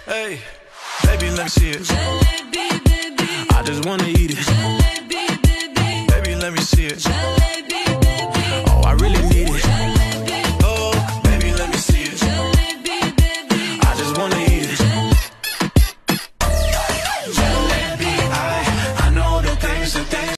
Hey, baby, let me see it. I just wanna eat it. Baby, let me see it. Oh, I really need it.